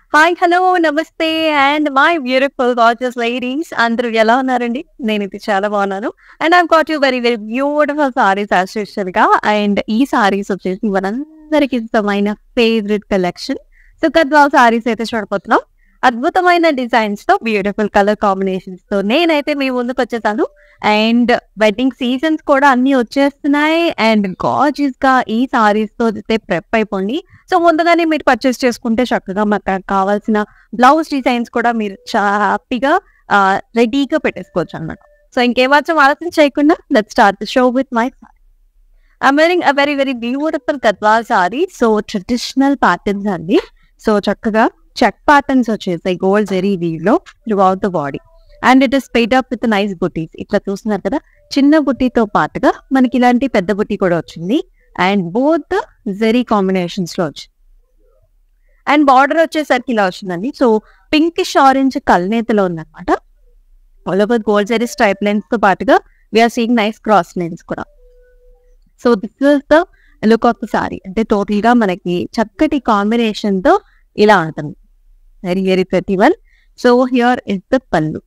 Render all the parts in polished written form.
Hi, hello, నమస్తే and my beautiful gorgeous ladies అందరూ ఎలా ఉన్నారండి? నేనైతే చాలా బాగున్నాను. And I've got you very very beautiful saris as యూజువల్‌గా. అండ్ ఈ సారీస్ వచ్చేసి మనందరికి ఇష్టమైన favourite collection. So, Gadwal saris అయితే చూడబోతున్నాం. అద్భుతమైన డిజైన్స్‌తో బ్యూటిఫుల్ కలర్ కాంబినేషన్స్‌తో నేనైతే మీ ముందుకొచ్చేసాను. అండ్ వెడ్డింగ్ సీజన్స్ కూడా అన్నీ వచ్చేస్తున్నాయి. అండ్ గార్జియస్‌గా ఈ సారీస్‌తో అయితే ప్రెప్ అయిపోండి. సో, ముందుగానే మీరు పర్చేస్ చేసుకుంటే చక్కగా మాకు కావాల్సిన బ్లౌజ్ డిజైన్స్ కూడా మీరు హ్యాపీగా రెడీగా పెట్టేసుకోవచ్చనమాట. సో, ఇంకేమాత్రం ఆలస్యం చేయకుండా let's start the show with my sari. I'm wearing a very very beautiful Gadwal sari. So, traditional patterns అండి. సో, చక్కగా చెక్ ప్యాటర్న్స్ వచ్చేసాయి గోల్డ్ జెరీ వీవ్‌లో throughout the body. And it is paired up with nice butis. ఇట్లా చూస్తున్నారు కదా, చిన్న బుట్టీతో పాటుగా మనకి ఇలాంటి పెద్ద బుట్టీ కూడా వచ్చింది. అండ్ బోత్ జెరీ కాంబినేషన్స్ లో వచ్చింది. అండ్ బార్డర్ వచ్చేసరికి ఇలా వచ్చిందండి. సో, పింకిష్ ఆరెంజ్ కల్నేతలో ఉందన్నమాట. All over gold zari stripe lines తో పాటుగా we are seeing nice cross lines కూడా. So, this is the look of the sari. అంటే టోటల్ గా మనకి చక్కటి కాంబినేషన్ తో ఇలా ఉంటుంది. Very very pretty one. So, here is the pallu.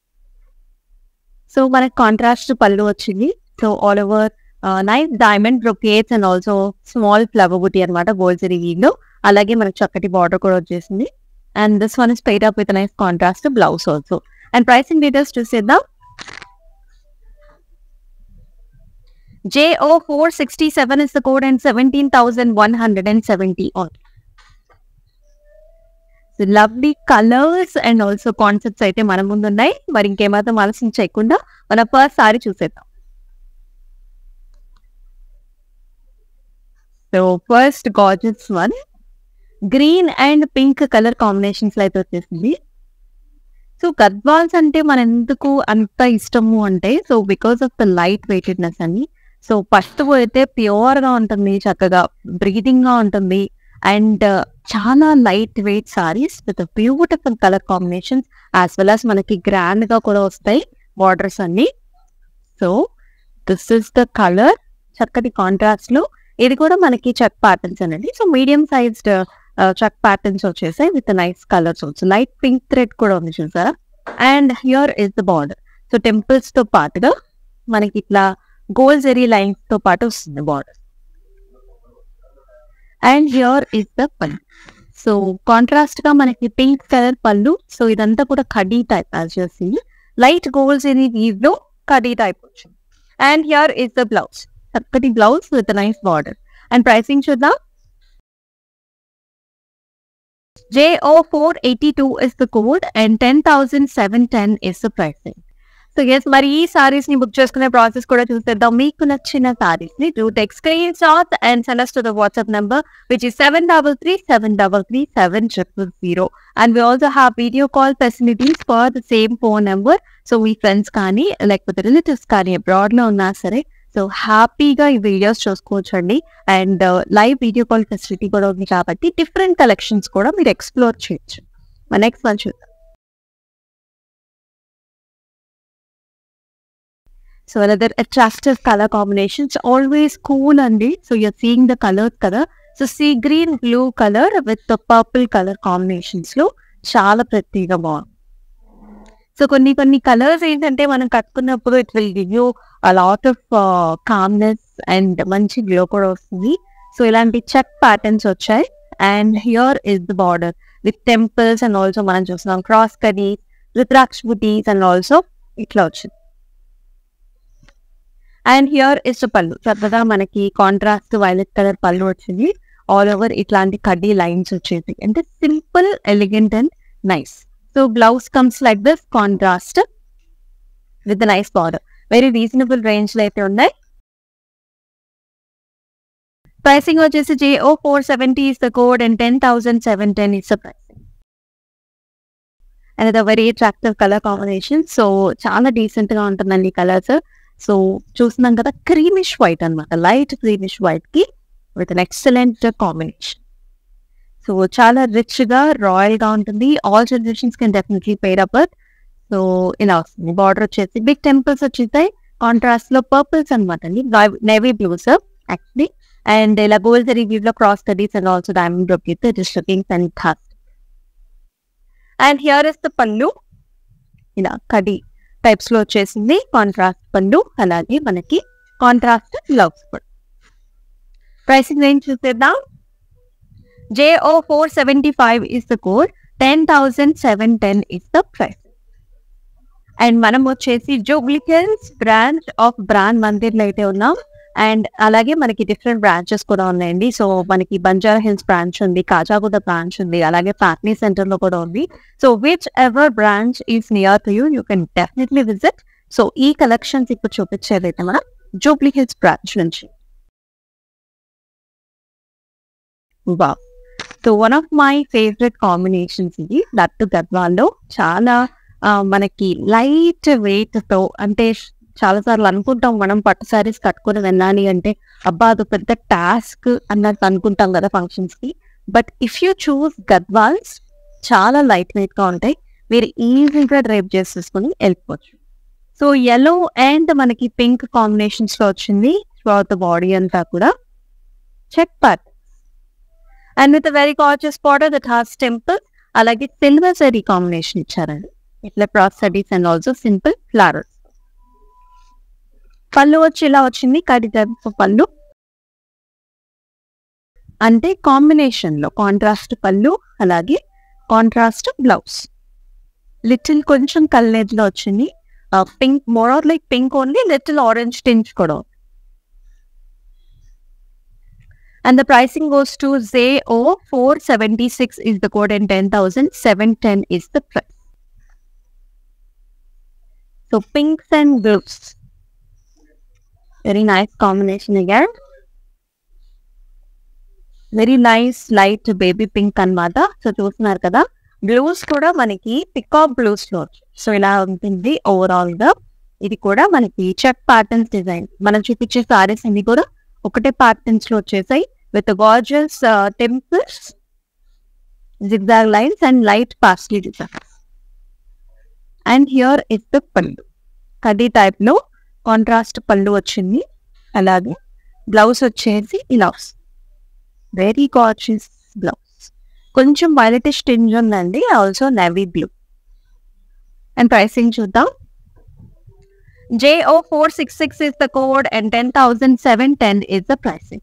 So, మనకి కాంట్రాస్ట్ పళ్ళు వచ్చింది. So, all over nice diamond brocades and also small flower buti అనమాట గోల్డ్ జెరీ వీవ్‌లో. అలాగే మనకి చక్కటి బార్డర్ కూడా వచ్చేసింది. And this one is paired up with nice contrast blouse also. And pricing details చూసేద్దాం. JO467 is the code and 17,170 on. So, lovely colors and also concepts అయితే మన ముందు ఉన్నాయి. మరి ఇంకేమాత్రం ఆలస్యం చేయకుండా మన ఫస్ట్ సారీ చూసేద్దాం. So, first gorgeous one green and pink colour combinations లో అయితే వచ్చేసింది. సో, గద్వాల్స్ అంటే మన ఎందుకు అంత ఇష్టము అంటే so because of the light weightedness అని. సో, పట్టు అయితే ప్యూర్ గా ఉంటుంది, చక్కగా బ్రీదింగ్ గా ఉంటుంది. అండ్ చాలా light weight saris with beautiful colour combinations as well as మనకి గ్రాండ్ గా కూడా వస్తాయి బార్డర్స్ అన్ని. So, this is the colour. చక్కటి కాంట్రాస్ట్ లో ఇది కూడా మనకి చెక్ ప్యాటర్న్స్ అండి. So, medium sized check patterns వచ్చేసాయి with nice colours also. Light pink thread కూడా ఉంది చూసారా. And here is the border. So, temples తో పాటుగా మనకి ఇట్లా గోల్డ్ జెరీ లైన్స్ తో పాటు వస్తుంది border. And here is the pallu. So, contrast గా మనకి పింక్ కలర్ పళ్ళు. సో, ఇదంతా కూడా కడీ టైప్ యాజ్ చేసి లైట్ గోల్డ్ జెరీ వీవ్ లో కడీ టైప్ వచ్చింది. And here is the blouse. చక్కటి blouse with nice border. And pricing చూద్దాం. JO482 is the code and 10,710 is the pricing. So, yes మరి ఈ సారీస్ ని బుక్ చేసుకునే ప్రాసెస్ కూడా చూసేద్దాం. మీకు నచ్చిన సారీస్ ని do take screen shot and send us to the WhatsApp number which is 7337337000. And we also have video call facilities for the same phone number. So, మీ ఫ్రెండ్స్ కానీ లేకపోతే రిలేటివ్స్ కానీ అబ్రాడ్ లో ఉన్నా సరే సో హ్యాపీగా ఈ వీడియోస్ చూసుకోవచ్చండి. And live video call facility కూడా ఉంది కాబట్టి డిఫరెంట్ కలెక్షన్స్ కూడా మీరు ఎక్స్ప్లోర్ చేయొచ్చు. నెక్స్ట్ వన్ చూద్దాం. So, another attractive colour combinations always cool అండి. So, you're seeing the colours కదా. So, sea green blue colour with purple colour combinations లో చాలా ప్రత్యేకంగా బాగుంది. సో, కొన్ని కొన్ని కలర్స్ ఏంటంటే మనం కట్టుకున్నప్పుడు it will give you a lot of calmness and మంచి గ్లో కూడా వస్తుంది. సో, ఇలాంటి చెక్ ప్యాటర్న్స్ వచ్చాయి. And here is the border with temples and also మనం చూస్తున్నాం cross కడీస్ rudraksha buttis and also ఇట్లా వచ్చింది. అండ్ హియర్ ఇస్ ద పళ్ళు. చక్కగా మనకి కాంట్రాస్ట్ వైలెట్ కలర్ పళ్ళు వచ్చింది. ఆల్ ఓవర్ ఇట్లాంటి కడ్డీ లైన్స్ వచ్చేసి అంటే simple elegant and nice. So, blouse comes like this contrast with nice border. Very reasonable range లో అయితే ఉన్నాయి. ప్రైసింగ్ వచ్చేసి JO470 is the code and 10,710 is the pricing. And very attractive colour combination. So, చాలా decent గా ఉంటుందండి colours. So, చూస్తున్నాం కదా creamish white అనమాట. లైట్ క్రీమిష్ వైట్ కి with an excellent combination. So, చాలా రిచ్ గా రాయల్ గా ఉంటుంది. All generations can definitely pair up. So, ఇలా వస్తుంది. బార్డర్ వచ్చేసి బిగ్ టెంపుల్స్ వచ్చేసాయి. కాంట్రాస్ట్ లో పర్పుల్స్ అనమాట అండి. Navy blues actually. అండ్ ఇలా గోల్డ్ జెరీ వీవ్ లో cross kadis and also diamond brocade. It is looking fantastic. And here is the pallu, ఇలా కడి టైప్స్ లో వచ్చేసింది, కాంట్రాస్ట్ పళ్ళు, అలాగే మనకి కాంట్రాస్ట్ బ్లౌజ్ కూడా. ప్రైసింగ్ రేంజ్ చూసేద్దాం. JO475 is the code, 10,710 is the price. And మనం వచ్చేసి జూబ్లీ హిల్స్ బ్రాంచ్ ఆఫ్ బ్రాండ్ మందిర్లో అయితే ఉన్నాం. అండ్ అలాగే మనకి డిఫరెంట్ బ్రాంచెస్ కూడా ఉన్నాయండి. సో మనకి బంజారా హిల్స్ బ్రాంచ్ ఉంది, కాజాగూడ బ్రాంచ్ ఉంది, అలాగే ప్యాట్నీ సెంటర్ లో కూడా ఉంది. So whichever branch is near to you can definitely visit. So ఈ కలెక్షన్స్ ఇప్పుడు చూపించేదైతే మనం జూబ్లీ హిల్స్ బ్రాంచ్ నుంచి. Wow, so one of my favourite combinations ఇది. దట్టు గద్వాల్లో చాలా మనకి లైట్ వెయిట్ తో, అంటే చాలా సార్లు అనుకుంటాం మనం పట్టు సారీస్ కట్టుకుని వెళ్ళాలి అంటే అబ్బా అది పెద్ద టాస్క్ అన్నట్టు అనుకుంటాం కదా ఫంక్షన్స్ కి. But if you choose Gadwals చాలా లైట్ వెయిట్ గా ఉంటాయి, మీరు ఈజీగా డ్రైప్ చేసేసుకుని వెళ్ళిపోవచ్చు. సో yellow అండ్ మనకి పింక్ కాంబినేషన్స్ లో వచ్చింది త్రూఅవుట్ ద బాడీ అంతా కూడా. Check part and with very gorgeous border that has temple, అలాగే సిల్వర్ జరీ కాంబినేషన్ ఇచ్చారండి. ఇట్లా cross studies and also simple flowers. Pallu వచ్చి ఇలా వచ్చింది, కడి టైప్ పళ్ళు, అంటే కాంబినేషన్ లో కాంట్రాస్ట్ పళ్ళు, అలాగే కాంట్రాస్ట్ బ్లౌజ్. లిటిల్ కొంచెం కల్నేజ్ లో వచ్చింది, pink, more or like pink only, little orange tinge కూడా. And the pricing goes to JO476 is the code and 10,710 is the price. So pinks and blues, very nice combination again. Very nice light baby pink anamata. So చూస్తున్నారు కదా, blues కూడా మనకి peacock blues లో. So ఇలా ఉంటుంది overall గా. ఇది కూడా మనకి చెక్ ప్యాటర్న్స్ డిజైన్. మనం చూపించే సారీస్ అన్ని కూడా ఒకటే ప్యాటర్న్స్ లో వచ్చేసాయి with gorgeous temples, zigzag lines and light paisley designs. And here is the pallu, kaddi type లో కాంట్రాస్ట్ పళ్ళు వచ్చింది, అలాగే బ్లౌజ్ వచ్చేసి ఇలా వస్తుంది. వెరీ గార్జియస్ బ్లౌజ్, కొంచెం వైలెటిష్ టింజ్ ఉందండి, also navy blue. And pricing చూద్దాం. JO466 is the code and 10,710 is the pricing.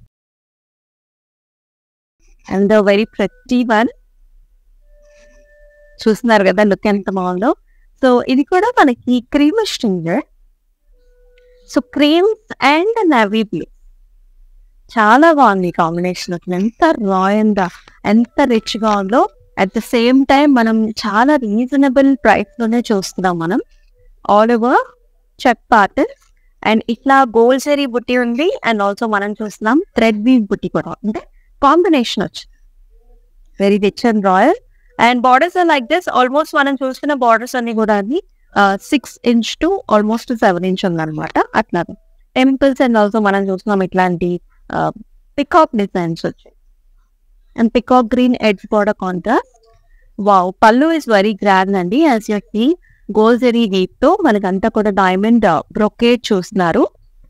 And the very pretty one, చూస్తున్నారు కదా లుక్ ఎంత బాగుందో. సో ఇది కూడా మనకి క్రీమిష్ టింజర్, so creams and navy blue, చాలా బాగుంది కాంబినేషన్. ఎంత రాయల్ గా, ఎంత రిచ్ గా ఉందో. అట్ ద సేమ్ టైం మనం చాలా రీజనబుల్ ప్రైస్ లోనే చూస్తున్నాం మనం. All over check patterns and ఇట్లా గోల్డ్ జరీ బుట్టి ఉంది, అండ్ ఆల్సో మనం చూస్తున్నాం థ్రెడ్ వీవ్ బుట్టి కూడా, అంటే కాంబినేషన్ వచ్చింది. Very rich and royal. And borders are like this. Almost మనం చూస్తున్న బార్డర్స్ అన్ని కూడా 6 inch to ఆల్మోస్ట్ 7 inch ఉందన్నమాట. అట్లా టెంపుల్స్ అండ్ ఆల్సో మనం చూస్తున్నాం ఇట్లాంటి పికాక్ డిజైన్స్ వచ్చాయి. And peacock green edge border contrast. Wow, pallu is very grand అండి. As you see gold zari weave తో మనకంతా కూడా డైమండ్ బ్రొకేట్ చూస్తున్నారు.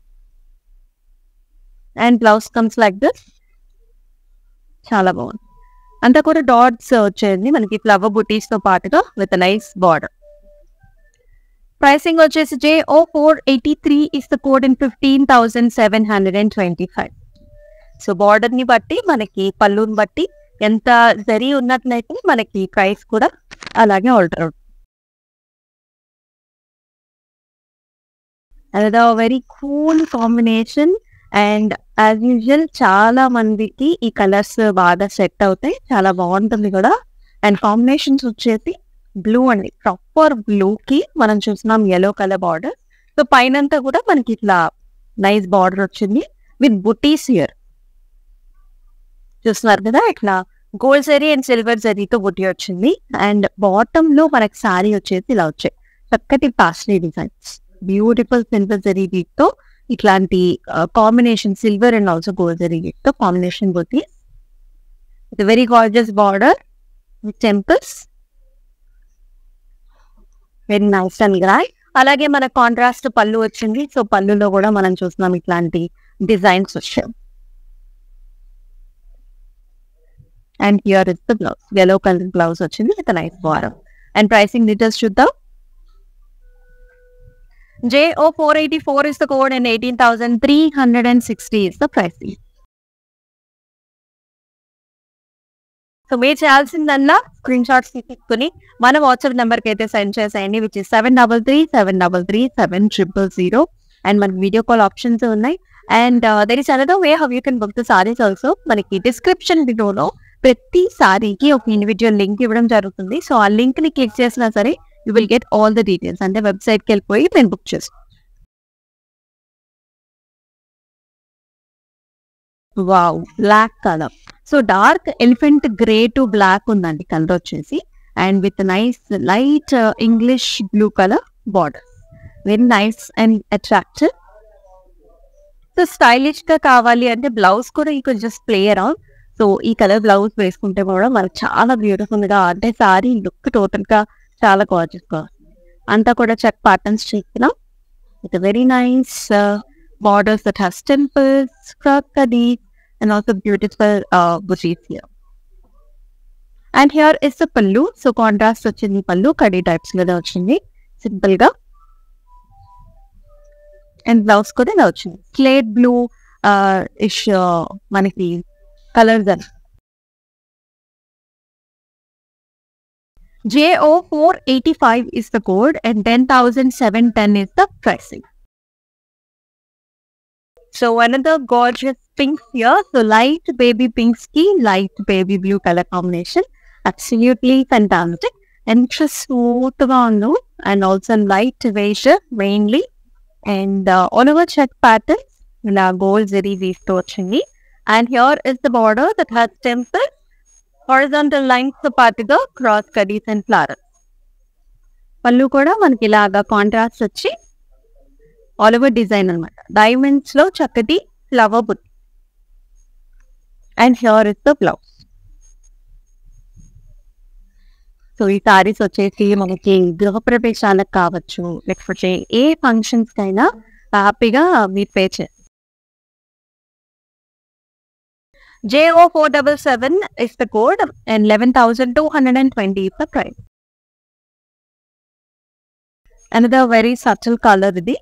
And blouse comes like this, చాలా బాగుంది. అంతా కూడా డాట్స్ వచ్చేది మనకి ఫ్లవర్ బుటీస్ తో పాటుగా విత్ నైస్ బార్డర్. ప్రైసింగ్ వచ్చేసి JO483 is the code in 15,725. సో బార్డర్ ని బట్టి మనకి పళ్ళుని బట్టి ఎంత జరీ ఉన్నట్లయితే మనకి ప్రైస్ కూడా అలాగే ఆల్టర్ అవుతుంది. అదే very cool combination. And as usual చాలా మందికి ఈ కలర్స్ బాగా సెట్ అవుతాయి, చాలా బాగుంటుంది కూడా. అండ్ కాంబినేషన్స్ వచ్చేసి బ్లూ అండి, ప్రాపర్ బ్లూ కి మనం చూస్తున్నాం yellow కలర్ బార్డర్. సో పైనంతా కూడా మనకి ఇట్లా నైస్ బార్డర్ వచ్చింది విత్ బుటీస్ హియర్. చూస్తున్నారు కదా, ఇట్లా గోల్డ్ జరీ అండ్ సిల్వర్ జరీతో బుటీ వచ్చింది. అండ్ బాటమ్ లో మనకి సారీ వచ్చేసి ఇలా వచ్చాయి చక్కటి paisley designs, beautiful silver zari weave తో ఇట్లాంటి combination, silver and also gold zari weave తో combination buti with very gorgeous border with temples. Very nice and grand. అలాగే మన కాంట్రాస్ట్ పళ్ళు వచ్చింది. సో పళ్ళులో కూడా మనం చూస్తున్నాం ఇట్లాంటి డిజైన్స్ వచ్చాయి. And here is the blouse, yellow colour blouse వచ్చింది with nice border. And pricing details చూద్దాం. JO484 is the code and 18,360 is the pricing. So మీరు చేయాల్సిందల్లా స్క్రీన్ షాట్స్ తీసుకుని మన వాట్సాప్ నెంబర్కి అయితే సెండ్ చేసేయండి, విచ్ ఇస్ 7337337000. అండ్ మనకి వీడియో కాల్ ఆప్షన్స్ ఉన్నాయి. And there is another way how you can book the saris also. మనకి డిస్క్రిప్షన్ వీడియోలో ప్రతి సారీకి ఒక ఇండివిజువల్ లింక్ ఇవ్వడం జరుగుతుంది. సో ఆ లింక్ ని క్లిక్ చేసినా సరే you will get all the details. అంటే వెబ్సైట్కి వెళ్ళిపోయి నేను బుక్ చేస్తాను. Wow, black colour. So dark elephant grey to black ఉందండి కలర్ వచ్చేసి. And with nice light English blue colour border. Very nice and attractive. So stylish గా కావాలి అంటే బ్లౌజ్ కూడా you can just play around. So ఈ colour blouse వేసుకుంటే కూడా మనకు చాలా బ్యూటిఫుల్ గా, అంటే సారీ లుక్ టోటల్ గా చాలా గార్జియస్ గా అంతా కూడా చెక్ ప్యాటర్న్స్ చేస్తున్నాం. With very nice borders that has temples, crocodiles, and also beautiful bushes here. And here is the pallu. So contrast వచ్చింది pallu, kadi types లో వచ్చింది సింపుల్ గా. అండ్ బ్లౌజ్ కూడా ఇలా వచ్చింది స్లేట్ బ్లూ ఇష్ మనకి కలర్స్ అని. JO485 is the code and 10,710 is the pricing. So another gorgeous pink here. So light baby pink ski, light baby blue color combination. Absolutely fantastic. And just smooth on, and also light weight mainly. And all over check patterns. Gold zari weave torching. And here is the border that has temple, horizontal lines to particle, cross cuties and flowers. Pallu kuda manaki ilaga contrast vachi all over design అనమాట. Diamonds లో చక్కటి flower బుట్. And here is the blouse. So ఈ సారీస్ వచ్చేసి మనకి గృహప్రవేశాలకు కావచ్చు, లేకపోతే ఏ functions కైనా హ్యాపీగా మీరు పే చేస్తారు. JO477 is the code and 11,220 is the price. Another very subtle color ఇది.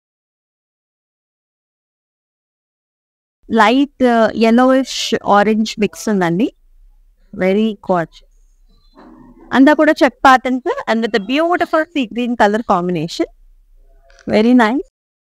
లైట్ yellowish ఆరెంజ్ మిక్స్ ఉందండి. Very gorgeous. అంతా కూడా check patterns and with beautiful sea green colour combination. Very nice.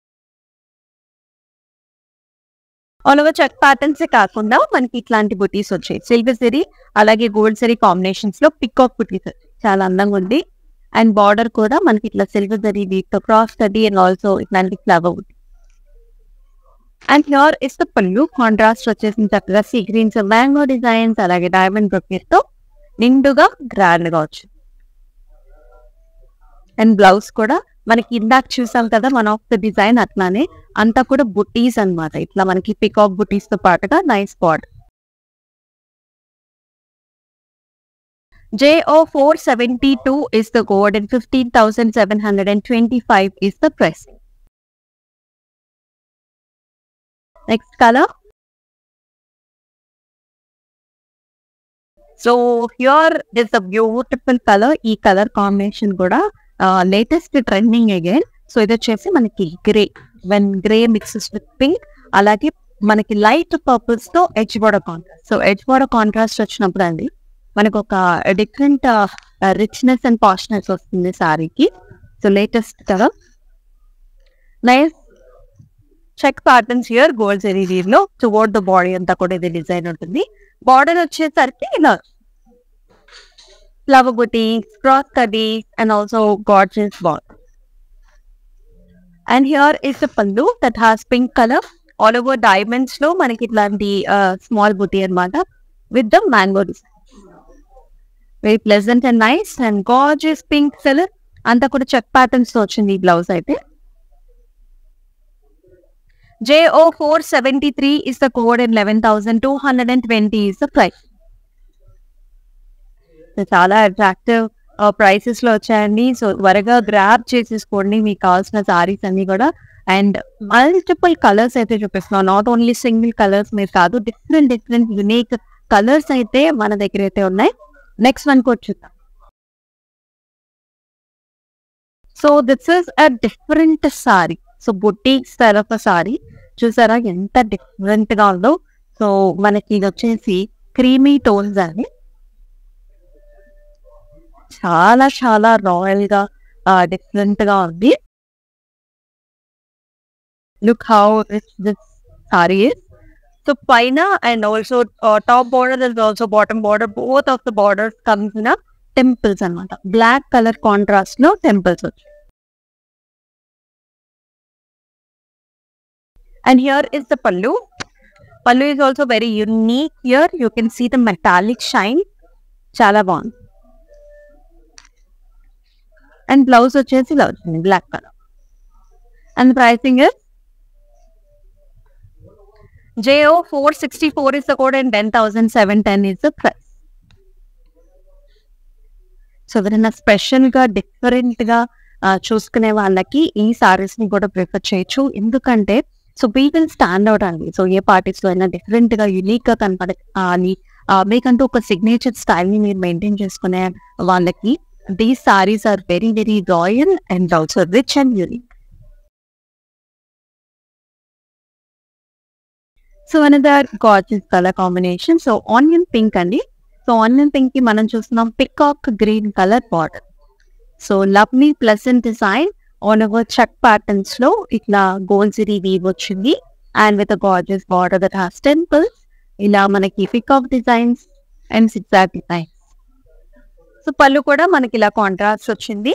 All over check patterns కాకుండా మనకి ఇట్లాంటి బుటీస్ వచ్చాయి. Silver zari అలాగే gold zari combinations లో పికాక్ బుటీస్ వచ్చాయి. చాలా అందంగా ఉంది. అండ్ బార్డర్ కూడా మనకి ఇట్లా సిల్వర్ జరీ వీట్ క్రాస్ కడ్డీ అండ్ ఆల్సో ఇట్లాంటి ఫ్లవర్ బుటీ. అండ్ హియర్ ఇస్ ద పల్లు. కాంట్రాస్ట్ వచ్చేసిన చక్కగా సీ గ్రీన్స్ మ్యాంగో డిజైన్స్ అలాగే డైమండ్ బ్రొకెట్ తో నిండుగా గ్రాండ్ గా వచ్చింది. అండ్ బ్లౌజ్ కూడా మనకి ఇందాక చూసాం కదా వన్ ఆఫ్ ద డిజైన్ అట్లానే అంతా కూడా బుటీస్ అన్నమాట. ఇట్లా మనకి పికాక్ బుటీస్ తో పాటుగా nice border. JO472 is the code and 15,725 is the price. Next color. So here is a beautiful color. ఈ కలర్ కాంబినేషన్ కూడా లేటెస్ట్ ట్రెండింగ్ అగైన్. సో ఇది వచ్చేసి మనకి grey, when grey mixes with pink, అలాగే మనకి లైట్ పర్పుల్స్ తో edge border contrast. So edge border contrast వచ్చినప్పుడు అండి మనకు ఒక డిఫరెంట్ రిచ్నెస్ అండ్ పాష్నెస్ వస్తుంది సారీకి. So latest colour. Nice check patterns here gold zari weave లో టువర్డ్ ద బాడీ అంతా కూడా ఇది డిజైన్ ఉంటుంది. బార్డర్ వచ్చేసరికి ఇలా ఫ్లవర్ బుటీస్, క్రాస్ కడ్డీస్ and also gorgeous border. And here is the పల్లు that has pink colour. All over diamonds లో మనకి ఇట్లాంటి స్మాల్ బుటీ అన్నమాట with the mango design. Very pleasant and nice and gorgeous pink colour. అంతా కూడా చెక్ ప్యాటర్న్స్ తో వచ్చింది ఈ బ్లౌజ్ అయితే. JO473 is the code and 11,220 is the price. చాలా అట్రాక్టివ్ ప్రైసెస్ లో వచ్చాయండి. సో త్వరగా గ్రాబ్ చేసేసుకోండి మీకు కావాల్సిన సారీస్ అన్ని కూడా. అండ్ మల్టిపుల్ కలర్స్ అయితే చూపిస్తున్నాం. నాట్ ఓన్లీ సింగిల్ కలర్స్ మీరు కాదు, డిఫరెంట్ యునిక్ కలర్స్ అయితే మన దగ్గర అయితే ఉన్నాయి. నెక్స్ట్ వన్ కూడా చూద్దాం. So this is a different sari. So boutique style of sari చూసారా ఎంత డిఫరెంట్ గా ఉందో. సో మనకి ఇది వచ్చేసి క్రీమీ టోన్స్ అని చాలా చాలా రాయల్ గా డిఫరెంట్ గా ఉంది. Look how this sari is. So పైన and also top border is also bottom border, both of the borders comes in temples అనమాట. బ్లాక్ కలర్ కాంట్రాస్ట్ లో టెంపుల్స్ వచ్చాయి. And here is the pallu. Pallu is also very unique here. You can see the metallic shine. Chala bagundi. And blouse వచ్చేసి ఇలా వచ్చింది black color. And the pricing is JO 464 is the code and 10,710 is the price. So ఎవరైనా special గా different గా చూసుకునే వాళ్ళకి ఈ సారీస్ ని కూడా ప్రిఫర్ చేయొచ్చు. ఎందుకంటే so we will stand out అండి. సో ఏ పార్టీస్ లో అయినా డిఫరెంట్ గా యూనిక్ గా కనపడాలి, మీకంటూ ఒక సిగ్నేచర్ స్టైల్ ని మీరు మెయింటైన్ చేసుకునే వాళ్ళకి these sarees are very very royal and also rich and unique. So another gorgeous colour combination. So onion pink అండి. సో ఆనియన్ పింక్ కి మనం చూస్తున్నాం peacock green colour border. So lovely pleasant design on our check patterns లో ఇట్లా gold zari weave వచ్చింది and with gorgeous border that has temples. ఇలా మనకి peacock designs and zigzag designs. So పళ్ళు కూడా మనకి ఇలా కాంట్రాస్ట్ వచ్చింది.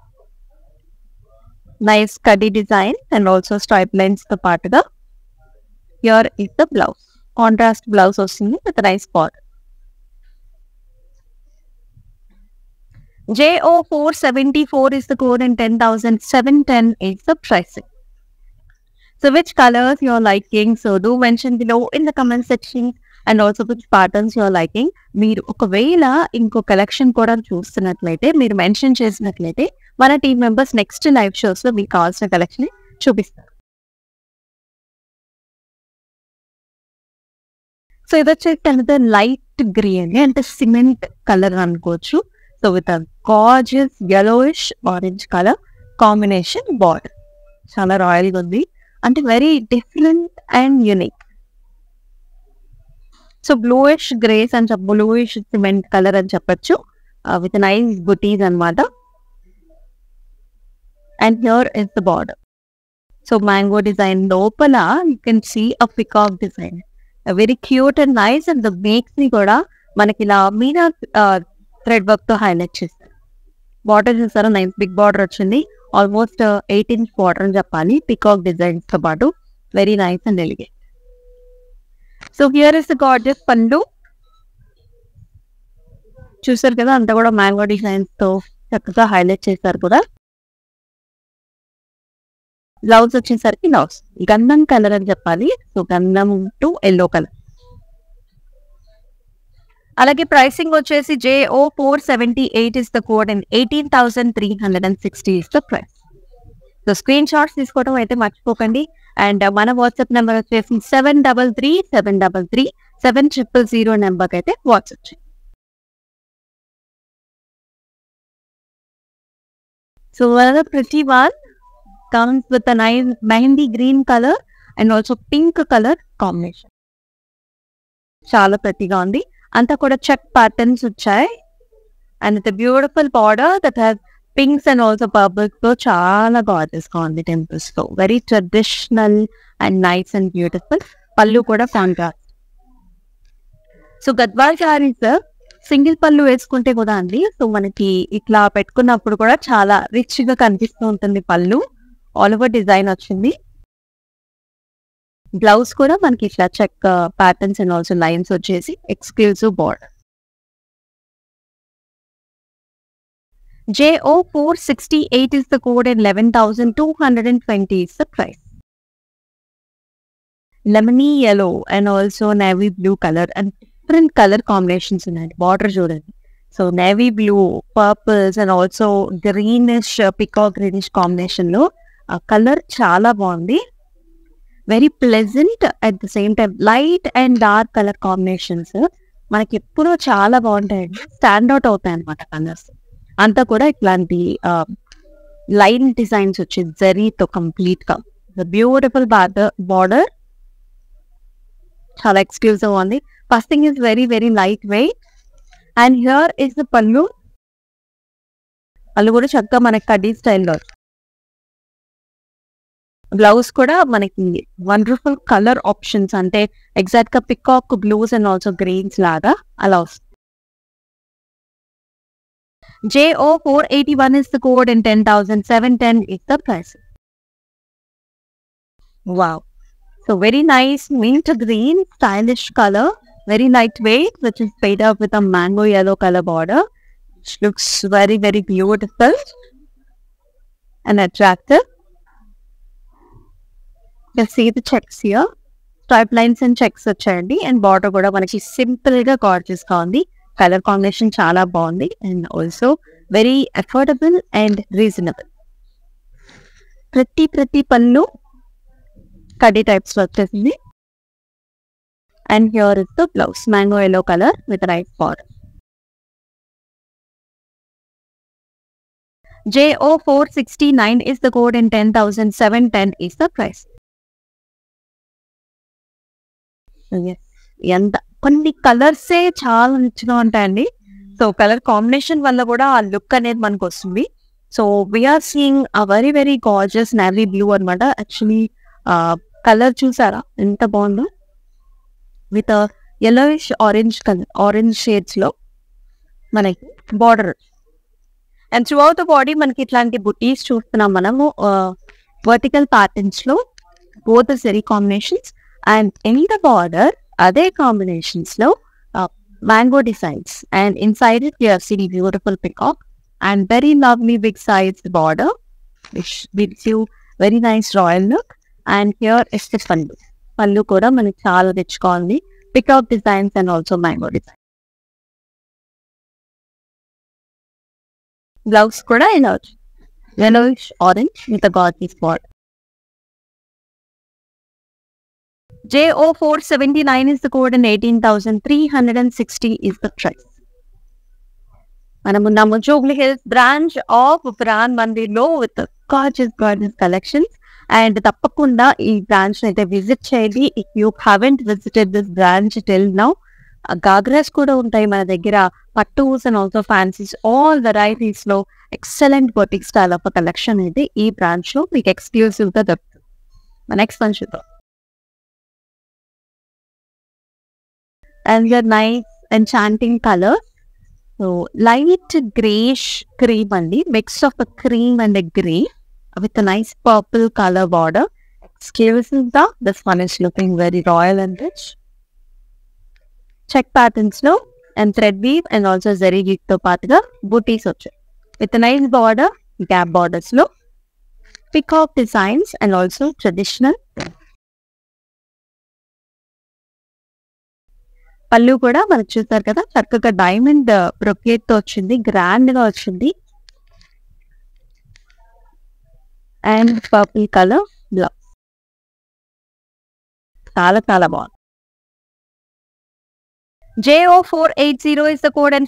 నైస్ కడ్డీ design and also stripe lines తో పాటుగా here is the blouse. Contrast blouse వస్తుంది with nice border. JO 474 is the code and 10,710 is the pricing. So which colors you are liking? So do mention below in the comment section and also which patterns you are liking. మీరు ఒకవేళ ఇంకో collection కూడా చూస్తున్నట్లయితే మీరు mention చేసినట్లయితే మన team members next live shows లో మీకు కావాల్సిన కలెక్షన్ చూపిస్తారు. సో ఇది వచ్చేసి అనదర్ లైట్ గ్రీన్ అంటే సిమెంట్ కలర్ అనుకోవచ్చు. So with a gorgeous yellowish orange color combination border. చాలా రాయల్ గా ఉంది అంటే very different and unique. So bluish greys అని బ్లూయిష్ సిమెంట్ కలర్ అని చెప్పచ్చు విత్ నైస్ బుటీస్ అనమాట. And here is the border. So mango design లోపల you can see a peacock design, very cute and nice. And the మేక్స్ ని కూడా మనకి ఇలా మీనా థ్రెడ్ వర్క్ తో హైలైట్ చేస్తారు. బార్డర్ చూసారా నైస్ బిగ్ బార్డర్ వచ్చింది, ఆల్మోస్ట్ 8 inch బార్డర్ అని చెప్పాలి పికాక్ డిజైన్స్ తో పాటు. Very nice and elegant. So here is the gorgeous పళ్ళు. చూసారు కదా అంతా కూడా మ్యాంగో డిజైన్స్ తో చక్కగా హైలైట్ చేశారు కూడా. బ్లౌజ్ వచ్చేసరికి బ్లౌజ్ గంధం కలర్ అని చెప్పాలి. సో గంధం టు ఎల్లో కలర్. అలాగే ప్రైసింగ్ వచ్చేసి JO 478 is the code and 18,360 is the price. So screenshots తీసుకోవడం అయితే మర్చిపోకండి. అండ్ మన వాట్సాప్ నెంబర్ వచ్చేసి 7337337000 నెంబర్కి అయితే వాట్సాప్ చేయండి. So another pretty one comes with a nice mehndi green colour and also pink colour combination. చాలా ప్రతిగా ఉంది. అంతా కూడా చెక్ ప్యాటర్న్స్ వచ్చాయి and with beautiful border that has pinks and also purples తో చాలా గార్జియస్ గా ఉంది టెంపుల్స్ తో. Very traditional and nice and beautiful. పళ్ళు కూడా contrast. So Gadwal sarees single పళ్ళు వేసుకుంటే కూడా అండి సో మనకి ఇట్లా పెట్టుకున్నప్పుడు కూడా చాలా రిచ్ గా కనిపిస్తూ ఉంటుంది. పళ్ళు ఆల్ ఓవర్ డిజైన్ వచ్చింది. బ్లౌజ్ కూడా మనకి ఇట్లా check patterns and also lines వచ్చేసి exclusive border. JO 468 is the code and 11,220 is the price. Lemony yellow and also navy blue color and different color combinations ఉన్నాయి. బార్డర్ చూడండి. So navy blue, purples and also greenish peacock greenish combination లో ఆ colour చాలా బాగుంది. Very pleasant at the same time light and dark colour combinations మనకి ఎప్పుడూ చాలా బాగుంటాయండి. స్టాండ్ అవుట్ అవుతాయి అనమాట కలర్స్ అంతా కూడా. ఇట్లాంటి లైన్ డిజైన్స్ వచ్చేది జరీతో కంప్లీట్ గా. బ్యూటిఫుల్ బార్డర్, చాలా ఎక్స్క్లూజివ్ ఉంది. First thing is very very light weight. And here is the పళ్ళు. పళ్ళు కూడా చక్కగా మనకి కడ్డీ స్టైల్లో. బ్లౌజ్ కూడా మనకి వండర్ఫుల్ కలర్ ఆప్షన్స్, అంటే ఎగ్జాక్ట్ గా peacock blues and also greens లాగా అలా వస్తుంది. JO481 is the code and 10,710 is the price. Wow. So very nice mint green stylish color, very lightweight, which is paid up with a mango yellow color border, which looks very very beautiful and attractive. You see the checks here, stripe lines and checks వచ్చాయండి. And border కూడా మనకి simple గా gorgeous గా ఉంది. Colour combination చాలా బాగుంది and also very affordable and reasonable. ప్రతి పళ్ళు కడ్డీ టైప్స్ లో వచ్చేసింది. And here is the blouse, mango yellow colour with right border. JO469 is the code and 10,710 is the price. ఎంత కొన్ని కలర్సే చాలా రిచ్గా ఉంటాయండి. సో కలర్ కాంబినేషన్ వల్ల కూడా ఆ లుక్ అనేది మనకు వస్తుంది. So we're seeing a very very gorgeous navy blue అనమాట. యాక్చువల్లీ కలర్ చూసారా ఎంత బాగుందో, with yellowish orange colour, orange shades లో మనకి border. And throughout the body మనకి ఇట్లాంటి బుటీస్ చూస్తున్నాం మనము వర్టికల్ ప్యాటర్న్స్ లో, బోత్ జరీ combinations. And in the border అదే కాంబినేషన్స్ లో mango designs. And inside it you're seeing beautiful peacock and very lovely big size border which gives you very nice royal look. And here is the పళ్ళు. పళ్ళు కూడా మనకి చాలా రిచ్గా ఉంది, peacock designs and also mango design. Blouse కూడా ఇలా yellowish orange with a gorgeous border. JO479 is the code and 18,360 is the price. Manamunnamu Jubilee Hills branch of Pran Mandirlo with the gorgeous collections. And తప్పకుండా ఈ branch అయితే visit చేయండి. If you haven't visited this branch till now. గాగ్రాస్ కూడా ఉంటాయి మన దగ్గర, పట్టూస్ and also fancies, all varieties లో excellent boutique style of collection అయితే ఈ బ్రాంచ్ లో మీకు ఎక్స్క్లూసివ్ గా దొరుకుతుంది. నెక్స్ట్ వన్ చూద్దాం. And your nice enchanting color. So light grayish cream andi, mix of a cream and a grey with a nice purple color border. Exclusive da, this one is looking very royal and rich. Check patterns lo and thread weave and also zari weave to paatga booties వచ్చాయి with a nice border, gap borders lo, peacock designs and also traditional. పళ్ళు కూడా మనకు చూస్తారు కదా, చక్కగా diamond brocade తో వచ్చింది, grand గా వచ్చింది. అండ్ పర్పుల్ కలర్ బ్లౌజ్ చాలా చాలా బాగుంది. JO480 is the code and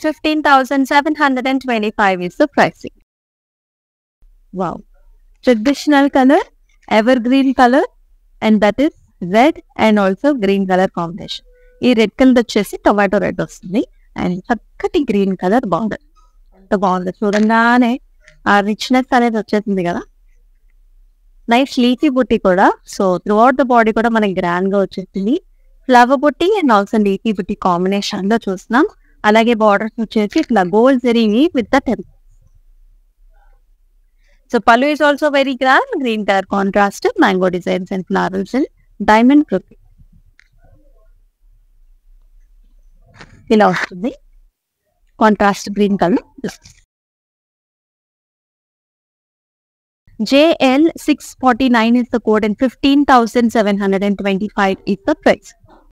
15,725 is the pricing. Wow. Traditional color, evergreen color, and that is red and also green color combination. ఈ రెడ్ కలర్ వచ్చేసి tomato red వస్తుంది and చక్కటి green colour border. ఎంత బాగుంది చూడంగానే ఆ రిచ్నెస్ అనేది వచ్చేసింది కదా. నైస్ లీఫీ బుట్టి కూడా. So throughout the body కూడా మనకి గ్రాండ్ గా వచ్చేసింది. ఫ్లవర్ బుట్టి అండ్ ఆల్సో లీఫీ బుట్టి కాంబినేషన్ లో చూస్తున్నాం. అలాగే బార్డర్స్ వచ్చేసి ఇట్లా గోల్డ్ జరీ విత్ ద టెంపుల్. సో పళ్ళు is also very grand, green colour contrast, mango designs and flowers and diamond brocade ఇలా వస్తుంది. Contrast green colour. JL649 is the code and 15,725 is the price.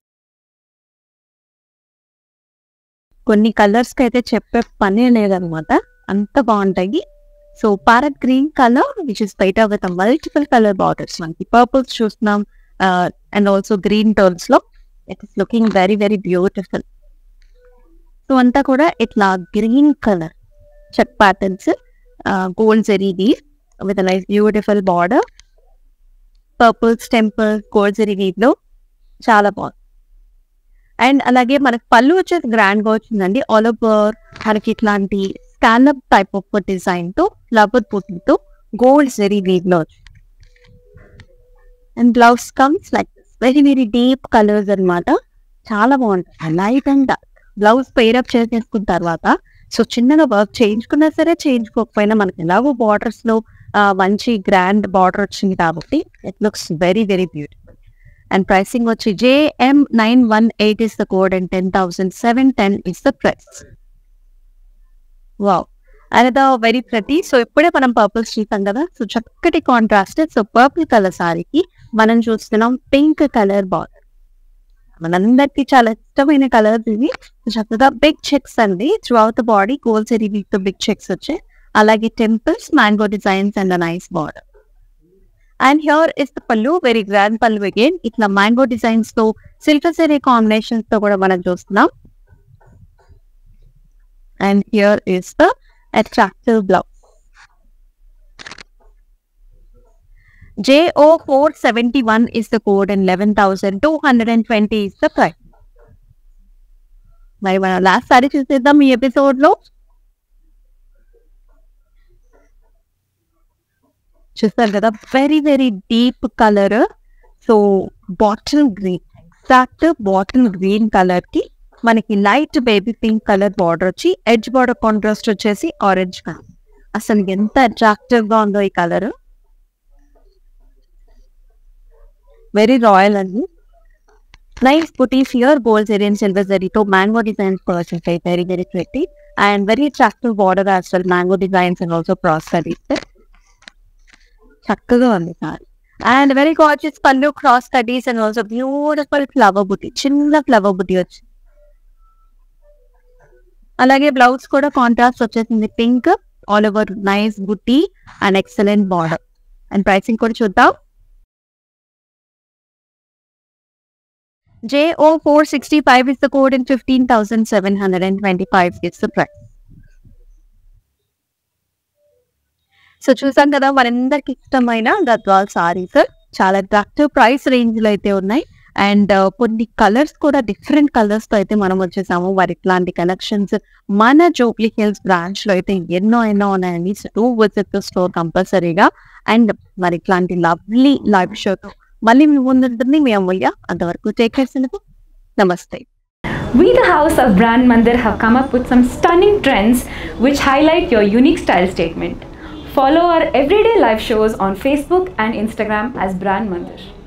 కొన్ని colours కి అయితే చెప్పే పని లేదనమాట, అంత బాగుంటాయి. So parrot green colour which is బయట విత్ మల్టిపుల్ కలర్ బార్డర్స్, మనకి పర్పుల్స్ చూస్తున్నాం అండ్ ఆల్సో గ్రీన్ టోన్స్ లో. It is looking very very beautiful. So అంతా కూడా ఇట్లా green colour check patterns, gold జరీ with a nice beautiful border. Purples, temples, gold zari weave లో చాలా బాగుంది. అండ్ అలాగే మనకి పళ్ళు వచ్చేసి గ్రాండ్ గా వచ్చిందండి. ఆల్ ఓవర్ మనకి ఇట్లాంటి స్కాలప్ టైప్ ఆఫ్ డిజైన్ తో ఫ్లవర్ బుటీతో గోల్డ్ జరీ వీవ్ లో వచ్చింది. And blouse comes like very very deep colours అన్నమాట. చాలా బాగుంటుంది. Light and dark blouse pair up చేసేసుకున్న తర్వాత సో చిన్నగా వర్క్ చేయించుకున్నా సరే చేయించుకోకపోయినా మనకి ఎలాగో బార్డర్స్ లో మంచి గ్రాండ్ బార్డర్ వచ్చింది కాబట్టి it looks very very beautiful. And pricing వచ్చి JM918 is the code and 10,710 is the price. Wow, another very pretty. So ఇప్పుడే మనం పర్పుల్స్ చూసాం కదా, సో చక్కటి కాంట్రాస్ట్. సో పర్పుల్ కలర్ సారీకి మనం చూస్తున్నాం పింక్ కలర్ బార్డర్. మనందరికి చాలా ఇష్టమైన కలర్స్ ఇవి. చక్కగా బిగ్ చెక్స్ అండి throughout the body, gold zari weave తో బిగ్ చెక్స్ వచ్చాయి. అలాగే temples, mango designs and nice border. And here is the పళ్ళు, వెరీ గ్రాండ్ పళ్ళు అగైన్. ఇట్లా మ్యాంగో డిజైన్స్ తో సిల్వర్ జరీ కాంబినేషన్స్ తో కూడా మనం చూస్తున్నాం. And here is the attractive blouse. JO471 is the code and 11,220 is the price. మరి మనం లాస్ట్ సారీ చూసేద్దాం ఈ ఎపిసోడ్ లో. చూస్తారు కదా, very very deep colour. So bottle green, exact bottle green colour కి మనకి light baby pink colour border వచ్చి ఎడ్జ్ బార్డర్ కాంట్రాస్ట్ వచ్చేసి ఆరెంజ్ కలర్. అసలు ఎంత అట్రాక్టివ్ గా ఉందో ఈ కలర్. వెరీ రాయల్ అండి. నైస్ బుటీస్ హియర్, గోల్డ్ జరీ అండ్ సిల్వర్ జరీతో మ్యాంగో డిజైన్స్ పర్చేస్ అయ్యి very very pretty and very attractive border as well. Mango designs and also cross కటీస్. చక్కగా ఉంది సారీ. అండ్ వెరీ గార్జియస్ పళ్ళు, క్రాస్ కటీస్ అండ్ ఆల్సో బ్యూటిఫుల్ ఫ్లవర్ బుటీ, చిన్న ఫ్లవర్ బుటీ వచ్చి. అలాగే బ్లౌజ్ కూడా కాంట్రాస్ట్ వచ్చేసింది పింక్, ఆల్ ఓవర్ నైస్ బుటీ and excellent border. And pricing కూడా చూద్దాం. JO465 is the code and 15,725 is the price. So చూసాం కదా మనందరికి ఇష్టమైన గద్వాల్ సారీస్ చాలా అట్రాక్టివ్ ప్రైస్ రేంజ్ లో అయితే ఉన్నాయి. అండ్ కొన్ని కలర్స్ కూడా డిఫరెంట్ కలర్స్ తో అయితే మనం వచ్చేసాము. మరి ఇట్లాంటి కలెక్షన్స్ మన జూబ్లీ హిల్స్ బ్రాంచ్ లో అయితే ఎన్నో ఉన్నాయండి. So do visit the store కంపల్సరీగా. అండ్ మరి ఇట్లాంటి లవ్లీ లైవ్ షోతో మళ్ళీ మీ ముందుంటుంది మీ అమూల్య. అంతవరకు టేక్ కేర్. నమస్తే. We, the house of Brand Mandir, have come up with some stunning trends which highlight your unique style statement. Follow our everyday live shows on Facebook and Instagram as Brand Mandir.